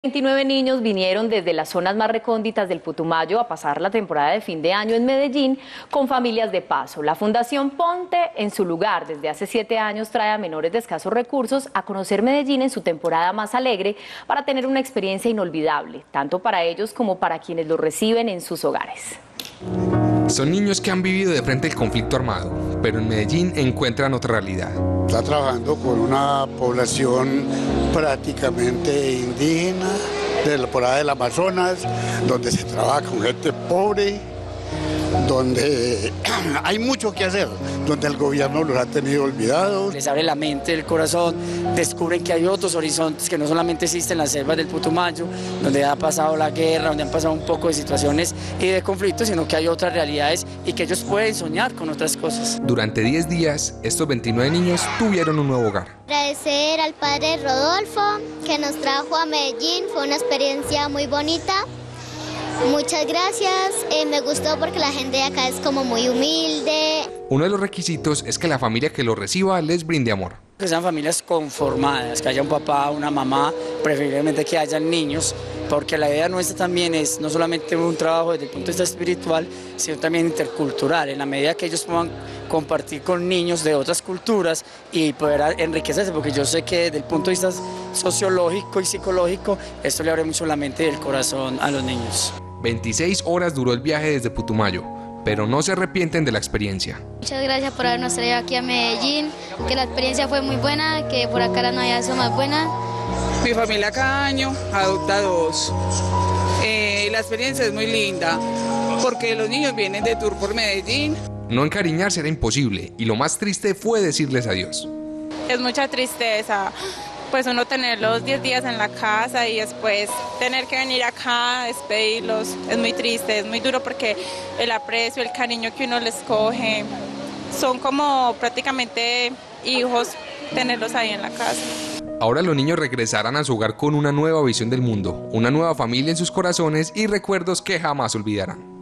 29 niños vinieron desde las zonas más recónditas del Putumayo a pasar la temporada de fin de año en Medellín con familias de paso. La Fundación Ponte en su lugar desde hace 7 años trae a menores de escasos recursos a conocer Medellín en su temporada más alegre para tener una experiencia inolvidable, tanto para ellos como para quienes los reciben en sus hogares. Son niños que han vivido de frente el conflicto armado, pero en Medellín encuentran otra realidad. Está trabajando con una población prácticamente indígena, por ahí del Amazonas, donde se trabaja con gente pobre, donde hay mucho que hacer, donde el gobierno los ha tenido olvidados. Les abre la mente, el corazón, descubren que hay otros horizontes, que no solamente existen las selvas del Putumayo, donde ha pasado la guerra, donde han pasado un poco de situaciones y de conflictos, sino que hay otras realidades y que ellos pueden soñar con otras cosas. Durante 10 días, estos 29 niños tuvieron un nuevo hogar. Agradecer al padre Rodolfo que nos trajo a Medellín, fue una experiencia muy bonita. Muchas gracias, me gustó porque la gente de acá es como muy humilde. Uno de los requisitos es que la familia que los reciba les brinde amor. Que sean familias conformadas, que haya un papá, una mamá, preferiblemente que hayan niños, porque la idea nuestra también es no solamente un trabajo desde el punto de vista espiritual, sino también intercultural, en la medida que ellos puedan compartir con niños de otras culturas y poder enriquecerse, porque yo sé que desde el punto de vista sociológico y psicológico, esto le abre mucho la mente y el corazón a los niños. 26 horas duró el viaje desde Putumayo, pero no se arrepienten de la experiencia. Muchas gracias por habernos traído aquí a Medellín, que la experiencia fue muy buena, que por acá las navidades son más buenas. Mi familia cada año adopta 2. La experiencia es muy linda, porque los niños vienen de tour por Medellín. No encariñarse era imposible, y lo más triste fue decirles adiós. Es mucha tristeza, pues uno tener los 10 días en la casa y después tener que venir acá a despedirlos. Es muy triste, es muy duro porque el aprecio, el cariño que uno les coge, son como prácticamente hijos tenerlos ahí en la casa. Ahora los niños regresarán a su hogar con una nueva visión del mundo, una nueva familia en sus corazones y recuerdos que jamás olvidarán.